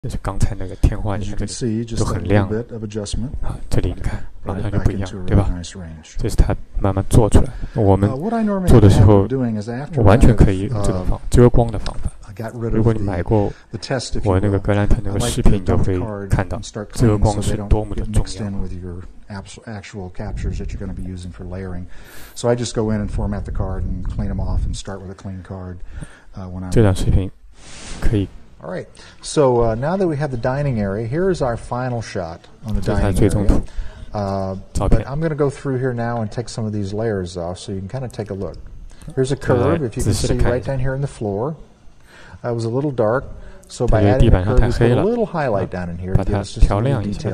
就是刚才那个天花，你看这里都很亮啊，这里你看马上就不一样，对吧？这是它慢慢做出来。我们做的时候，我完全可以用这种遮光的方法。如果你买过我那个格兰特那个视频，你就会看到遮光是多么的重要。 actual captures that you're going to be using for layering. So I just go in and format the card and clean them off and start with a clean card when I'm... 这张视频可以。 All right. So now that we have the dining area, here is our final shot on the dining area. But I'm going to go through here now and take some of these layers off so you can kind of take a look. Here's a curve, if you can see right down here in the floor. It was a little dark. So by adding the curve, we put a little highlight down in here to give us just a little detail.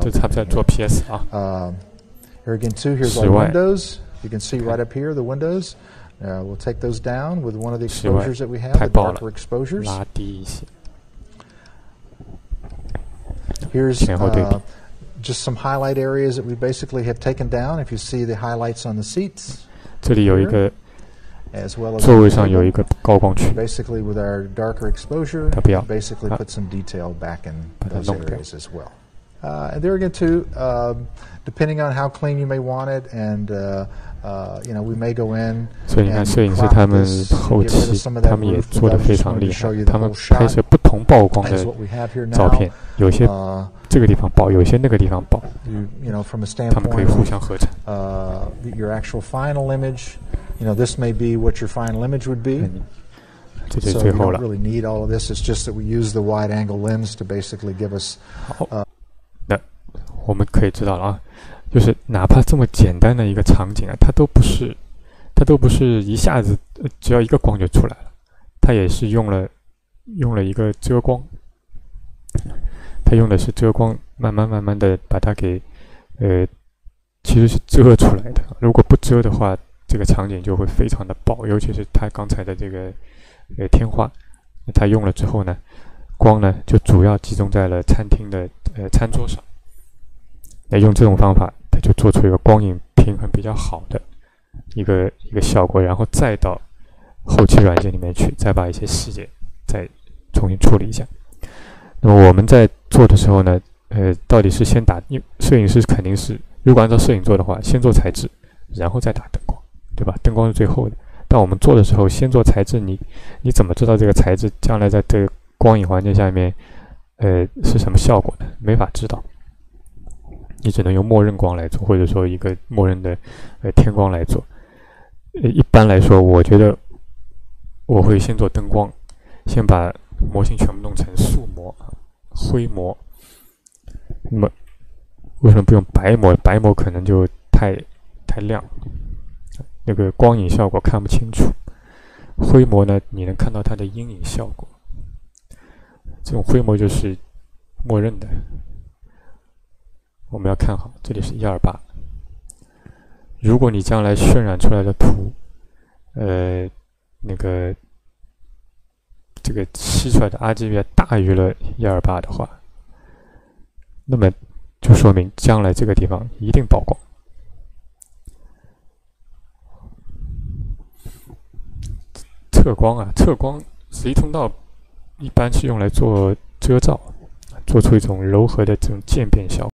Here again, too, here's our windows. You can see right up here the windows. We'll take those down with one of the exposures that we have, the darker exposures. Here's just some highlight areas that we basically have taken down. If you see the highlights on the seats. 这里有一个 as well as 座位上有一个高光区 basically with our darker exposure, basically put some detail back in those areas as well. And there again too, depending on how clean you may want it, and you know, we may go in 所以你看摄影师他们后期他们也做得非常厉害，他们拍摄不同曝光的照片，有些这个地方爆，有些那个地方爆， you know, from a 他们可以互相合成。 your actual final image, you know, this may be what your final image would be. 这就是最后了。 So you don't really need all of this. It's just that we use the wide-angle lens to basically give us. 那我们可以知道了啊，就是哪怕这么简单的一个场景啊，它都不是一下子只要一个光就出来了，它也是用了一个遮光，它用的是遮光，慢慢的把它给其实是遮出来的。如果不遮的话，这个场景就会非常的爆，尤其是它刚才的这个天花，它用了之后呢，光呢就主要集中在了餐厅的餐桌上。那用这种方法，它就做出一个光影平衡比较好的一个效果，然后再到后期软件里面去，再把一些细节再重新处理一下。那么我们在做的时候呢，到底是先打，摄影师肯定是，如果按照摄影做的话，先做材质，然后再打灯光，对吧？灯光是最后的。但我们做的时候，先做材质，你怎么知道这个材质将来在这个光影环境下面，是什么效果呢？没法知道。你只能用默认光来做，或者说一个默认的天光来做。一般来说，我觉得我会先做灯光，先把模型全部弄成素模、灰模。那么为什么不用白模？白模可能就太亮，那个光影效果看不清楚。灰模呢，你能看到它的阴影效果。这种灰模就是默认的。我们要看好，这里是128。如果你将来渲染出来的图，那个这个吸出来的 RGB 大于了128的话，那么就说明将来这个地方一定曝光。测光啊，测光11通道一般是用来做遮罩，做出一种柔和的这种渐变效果。